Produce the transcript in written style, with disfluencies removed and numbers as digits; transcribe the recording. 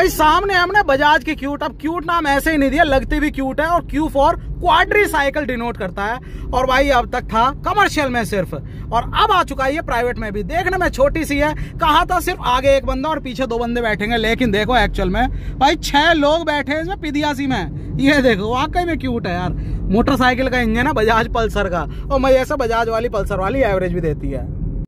भाई सामने हमने बजाज की क्यूट, अब क्यूट नाम ऐसे ही नहीं दिया, लगती भी क्यूट है, और Q for quadricycle denote करता है। और भाई अब तक था कमर्शियल में सिर्फ, और अब आ चुका है ये प्राइवेट में भी। देखने में छोटी सी है, कहा था सिर्फ आगे एक बंदा और पीछे 2 बंदे बैठेंगे, लेकिन देखो एक्चुअल में भाई 6 लोग बैठे हैं इसमें पिदियासी में। ये देखो वाकई में क्यूट है यार। मोटरसाइकिल का इंजन है बजाज पल्सर का, और मैं ऐसा बजाज वाली पल्सर वाली एवरेज भी देती है।